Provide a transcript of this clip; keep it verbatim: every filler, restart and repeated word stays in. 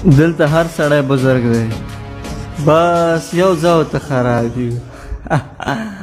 دلته هر سړی بزرګ دی، بس یو ځای ته خراب یو